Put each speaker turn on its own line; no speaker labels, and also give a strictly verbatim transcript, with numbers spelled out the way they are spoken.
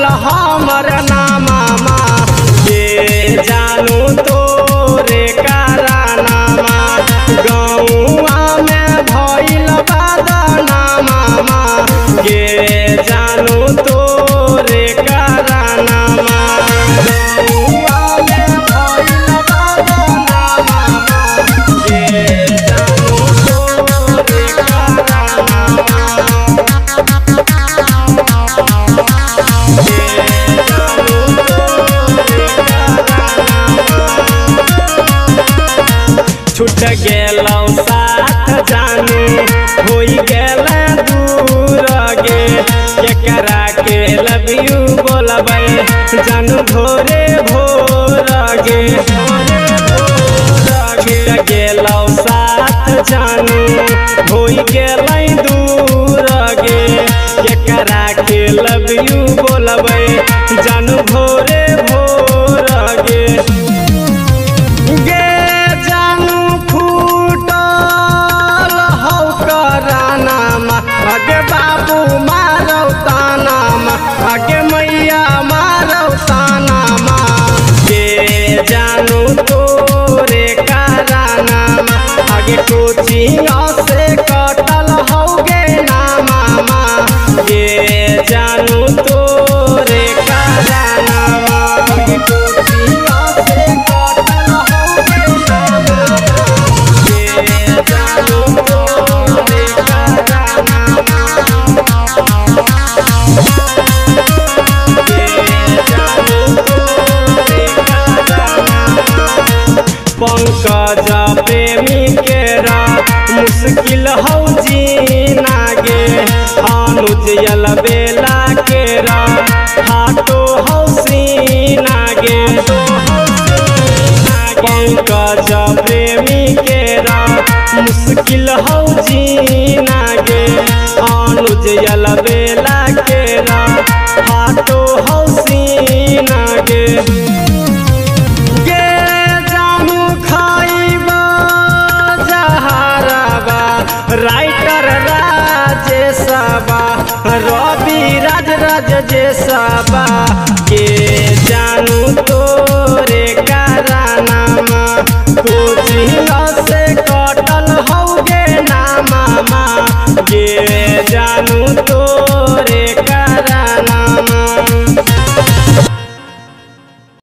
कटल हमर नामा के जानू तोरे कारनामा गौआ में भइल बदनामा के जानू तोरे कारनामा गौआ में भइल बदनामा के जानू तोरे कारनामा छूट गेलौ साथ जानू होई गेल दूर गे केकरा के लव यू बोलबै जानू भोरे भोर गे छूट गेलौ साथ जानू होई गेल दूर गे केकरा के लव यू बोलबै जानू भोरे भोर गे आगे बाबू मारौ तानामा आगे मैया मारौ तानामा के जानू तोरे कारनामा आगे कोचिंग से कटल हौगे नामा के जानू तोरे कारनामा आगे कोचिंग से कटल हौगे नामा के जानू तोरे पंकज प्रेमी के मुश्किल हौ जीना गे अनुज बेला के हाटो हौ सीना गे पंकज प्रेमी के मुश्किल हौ जीना गे अनुज बेला के हाटो हौ सीना गे राइटर राजेशबा रवि राज राज जेसबा के जानू तोरे कारनामा कोचिंग से कटल हौगे नामा के जानू तो